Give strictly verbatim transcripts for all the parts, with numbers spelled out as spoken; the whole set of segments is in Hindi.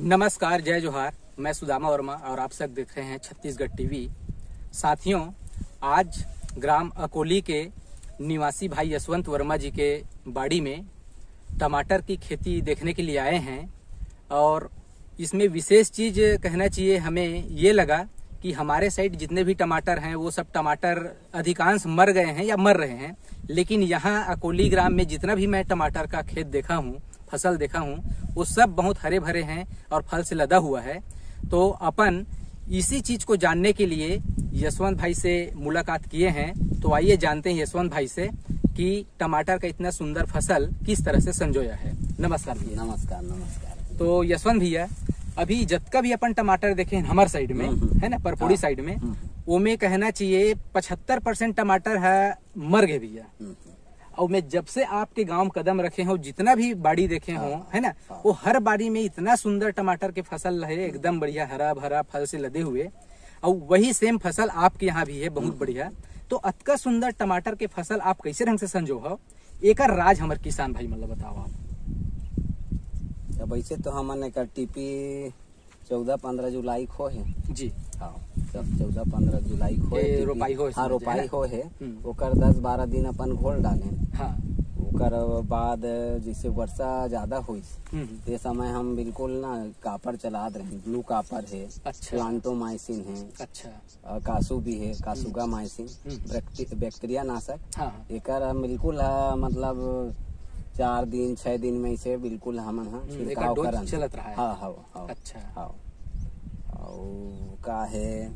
नमस्कार, जय जोहार। मैं सुदामा वर्मा और आप सब देख रहे हैं छत्तीसगढ़ टीवी। साथियों, आज ग्राम अकोली के निवासी भाई यशवंत वर्मा जी के बाड़ी में टमाटर की खेती देखने के लिए आए हैं और इसमें विशेष चीज कहना चाहिए हमें ये लगा कि हमारे साइड जितने भी टमाटर हैं वो सब टमाटर अधिकांश मर गए हैं या मर रहे हैं, लेकिन यहाँ अकोली ग्राम में जितना भी मैं टमाटर का खेत देखा हूँ, फसल देखा हूँ, वो सब बहुत हरे भरे हैं और फल से लदा हुआ है। तो अपन इसी चीज को जानने के लिए यशवंत भाई से मुलाकात किए हैं। तो आइए जानते हैं यशवंत भाई से कि टमाटर का इतना सुंदर फसल किस तरह से संजोया है। नमस्कार भैया। नमस्कार नमस्कार। तो यशवंत भैया, अभी जतका भी अपन टमाटर देखे हमारे साइड में है ना, परपोड़ी साइड में, वो में कहना चाहिए पचहत्तर परसेंट टमाटर है मर गए भैया। और मैं जब से आपके गांव में कदम रखे हो, जितना भी बाड़ी देखे हो है ना, वो हर बाड़ी में इतना सुंदर टमाटर के फसल है, एकदम बढ़िया हरा भरा फल से लदे हुए। और वही सेम फसल आपके यहाँ भी है, बहुत बढ़िया। तो अतका सुंदर टमाटर के फसल आप कैसे ढंग से संजो हो, एक राज हमारे किसान भाई मतलब बताओ आप। वैसे तो हमन एक टीपी चौदह पंद्रह जुलाई को है जी। हाँ, जब चौदह पंद्रह जुलाई को ए, रोपाई हो हाँ रोपाई हो है। ओकर दस बारह दिन अपन घोल डाले। हाँ, ओकर बाद जैसे वर्षा ज्यादा हुई ये समय हम बिल्कुल ना कापर चला रहे। ब्लू कापर है, अच्छा। प्लांटोमाइसिन है, अच्छा। कासू भी है, कासुगा माइसिन बैक्टीरिया नाशक। हाँ। एकर बिल्कुल मतलब चार दिन छह दिन में इसे बिल्कुल हमन हाँ छिड़काव करन चलत रहा है। हाँ हाँ हाँ। अच्छा। हाँ, और का है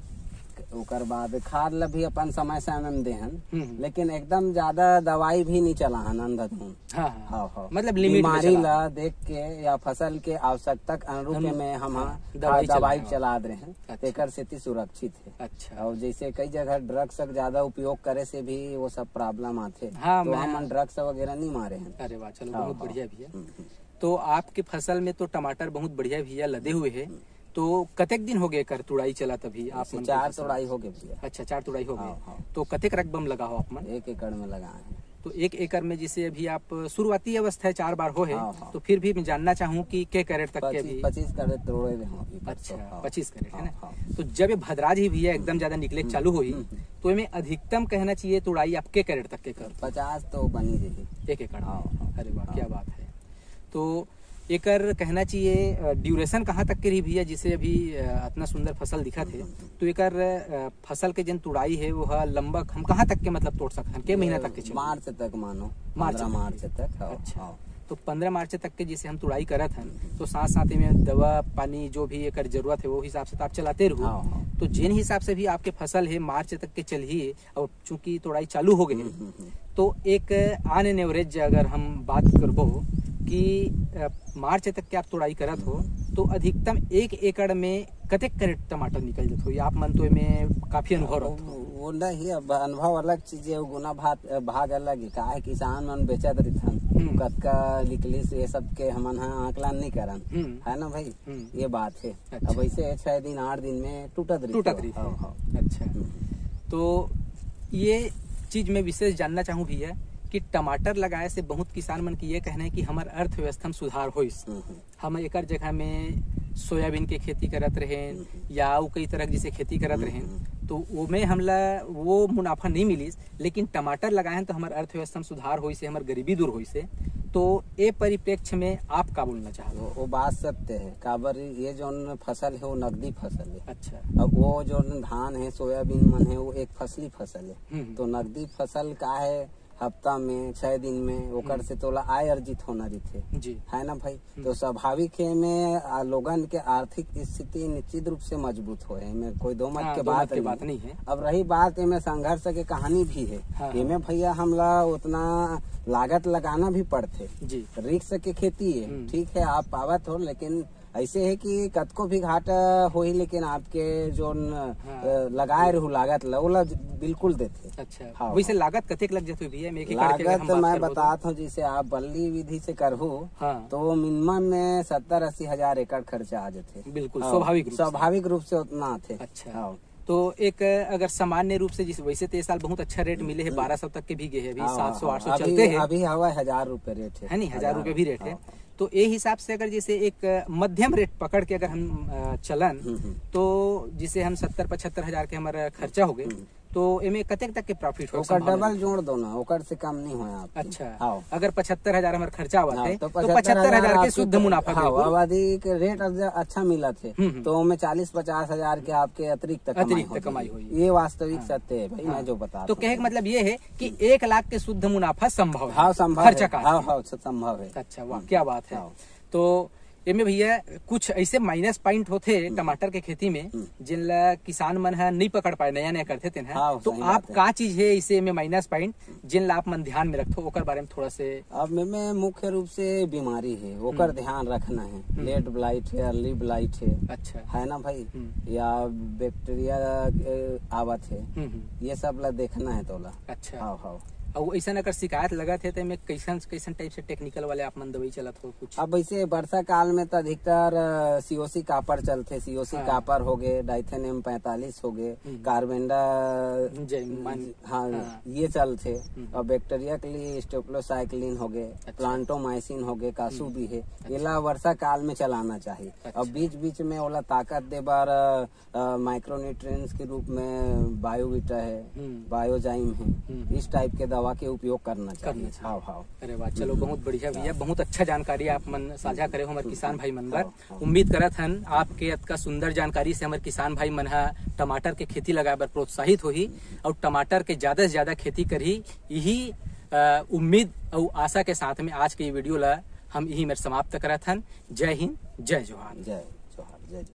ओकर बाद खाद ला भी अपन समय समय में देहन, लेकिन एकदम ज्यादा दवाई भी नहीं चला हन अंधाधुन। हाँ हाँ हाँ, मतलब लिमिट में बीमारी ला देख के या फसल के आवश्यकता के अनुरूप में हम दवाई, दवाई चला रहे हैं। अच्छा। एकर सेती सुरक्षित है। अच्छा। और जैसे कई जगह ड्रग्स ज्यादा उपयोग करे से भी वो सब प्रॉब्लम आते। हाँ, तो हम ड्रग्स वगैरह नहीं मारे हैं। अरे वाह, चलो बहुत बढ़िया भैया। तो आपके फसल में तो टमाटर बहुत बढ़िया भैया लदे हुए है। तो कतेक दिन हो गए कर तुड़ाई चला तभी आप? चार तुड़ाई हो गए भैया। अच्छा, चार तुड़ाई हो गए। तो कतेक रकबम लगा हो आप मन? एक एकड़ में लगाए हैं। तो एक एकड़ में जिसे अभी आप शुरुआती अवस्था है, चार बार हो है। तो फिर भी मैं जानना चाहूँ कि के कैरेट तक के भी? पच्चीस कैरेट तोड़े। अच्छा, पच्चीस कैरेट है ना। तो जब ये भद्राज ही भैया एकदम ज्यादा निकले चालू हुई, तो इनमें अधिकतम कहना चाहिए तुड़ाई आप के कैरेट तक के कर? पचास तो बनी रही एक एकड़। अरे वाह, क्या बात है। तो एकर कहना चाहिए ड्यूरेशन कहाँ तक के रही भैया, जिसे अभी इतना सुंदर फसल दिखा थे? तो एकर फसल के जन तुड़ाई है वो लंबा हम कहाँ तक के मतलब तोड़ सकते हैं? के महीना तक के? मार्च तक मानो, मार्च मार्च तक। अच्छा। तो पंद्रह मार्च तक के जिसे हम तुड़ाई करत हैं, तो साथ साथ में दवा पानी जो भी एकर जरूरत है वो हिसाब से आप चलाते रहो। तो जिन हिसाब से भी आपके फसल है मार्च तक के चल ही, और चूंकि तुड़ाई चालू हो गई, तो एक ऑन एन एवरेज अगर हम बात करबो कि मार्च तक के आप तुड़ाई करत हो, तो अधिकतम एक एकड़ में कतेक कैरेट टमाटर निकल जाते हो? आप मन तो में काफी अनुभव रहता हो। वो नहीं, अब अनुभव अलग चीज है, गुना भाग भाग अलग है। का है किसान मन बेचत रहथन, कतका निकली से ये सब के हमन आकलन नहीं करन, है ना भाई। ये बात है। अब ऐसे छह दिन आठ दिन में टूटत टूटत रही। अच्छा। तो ये चीज में विशेष जानना चाहूँ भैया कि टमाटर लगाए से बहुत किसान मन की ये कहना है कि हमार अर्थव्यवस्था में सुधार हो। हम एक जगह में सोयाबीन के खेती करत रहे या कई तरह की जैसे खेती करत रहे, तो वो में हमला वो मुनाफा नहीं मिली, लेकिन टमाटर लगाए हैं तो हमारे अर्थव्यवस्था में सुधार हो से, हमारे गरीबी दूर हो से। तो ये परिप्रेक्ष्य में आप क्या बोलना चाहते हो? वो बात सत्य है। काबर ये जो फसल है वो नकदी फसल है। अच्छा। अब वो जो धान है सोयाबीन मन है वो एक फसली फसल है। तो नकदी फसल का है हफ्ता में छह दिन में ओकर से तोला आय अर्जित होना रहते जी, है ना भाई। तो स्वाभाविक है में लोगन के आर्थिक स्थिति निश्चित रूप से मजबूत हो है, में कोई दो मत हाँ, के दो बात, मत के बात नहीं है। अब रही बात इनमें संघर्ष के कहानी भी है। हाँ, इनमें भैया हमला उतना लागत लगाना भी पड़ते जी। रिस्क के खेती है, ठीक है, आप पावत हो, लेकिन ऐसे है कि कतको भी घाटा हो ही, लेकिन आपके जो हाँ। लगाए रहू लागत ला बिल्कुल देते। अच्छा। हाँ, वैसे लागत कतेक लग जाती है? लागत मैं बताता हूँ, जैसे आप बल्ली विधि से करहु हाँ। तो मिनिमम में सत्तर अस्सी हजार एकड़ खर्चा आ जाते। बिल्कुल स्वाभाविक स्वाभाविक रूप से उतना आते। अच्छा। हाँ। तो एक अगर सामान्य रूप से, जिस वैसे तो इस साल बहुत अच्छा रेट मिले है, बारह सौ तक के भी गए हैं, अभी सात सौ आठ सौ चलते हैं। अभी हवा हजार रूपए रेट है, है नहीं, हजार रूपए भी रेट है। तो ये हिसाब से अगर जैसे एक मध्यम रेट पकड़ के अगर हम चलन तो जिसे हम सत्तर पचहत्तर हजार के हमारा खर्चा हो गए तो इमे कतेक तक के प्रॉफिट हो? डबल जोड़ दो ना, ओकर से कम नहीं होया आप। अच्छा हाँ। अगर पचहत्तर हजार हमारा खर्चा हुआ थे तो पचहत्तर हजार के शुद्ध मुनाफा आबादी के रेट अच्छा मिला थे तो उनमें चालीस पचास हजार के आपके अतिरिक्त अतिरिक्त कमाई हुई। ये वास्तविक सत्य है भाई, मैं जो बता। तो कहने का मतलब ये है कि एक लाख के शुद्ध मुनाफा संभव है। हाँ संभव, खर्चा का हाँ हाँ संभव है। अच्छा वाह क्या बात है। तो इनमें भैया कुछ ऐसे माइनस पॉइंट होते टमाटर के खेती में जिनला किसान मन है नहीं पकड़ पाए, नया नया करते थे ना। हाँ, तो आप का चीज है इसे में माइनस पॉइंट जिनला आप मन ध्यान में रखो ओकर बारे में थोड़ा से? अब में मुख्य रूप से बीमारी है ओकर ध्यान रखना है। लेट ब्लाइट है, अर्ली ब्लाइट है, अच्छा है ना भाई, या बैक्टीरिया आवत है, ये सब ला देखना है तोला। अच्छा हाँ हाँ। और ऐसा अगर शिकायत लगा थे तो कैसन कैसन टाइप से टेक्निकल वाले आप मन दवाई चलत हो कुछ? अब वैसे वर्षा काल में तो अधिकतर सीओसी कापर चलते, सीओसी हाँ। कापर हो गए, डाइथेन एम पैंतालीस हो गए, कार्बेंडा हाँ, हाँ ये चलते। और बैक्टीरिया के लिए स्टेप्लोसाइक्लिन हो गए, अच्छा। प्लांटोमाइसिन हो गए, कासू भी है, ये ला वर्षा काल में चलाना चाहिए। अच्छा। और बीच बीच में ओला ताकत दे बार माइक्रोन्यूट्रिएंट्स के रूप में बायोविटा है, बायोजाइम है, इस टाइप के दवा के उपयोग करना चाहिए। हाँ हाँ। अरे वाह, चलो बहुत बढ़िया भैया, बहुत अच्छा जानकारी आप मन साझा करे हो हमारे किसान भाई मन बर। उम्मीद करत हन आपके अतका सुंदर जानकारी से हमारे किसान भाई मन टमाटर के खेती लगाए बर प्रोत्साहित होही और टमाटर के ज्यादा से ज्यादा खेती करही। यही उम्मीद और आशा के साथ में आज के वीडियो ला हम यही में समाप्त करत हन। जय हिंद, जय जोहार। जय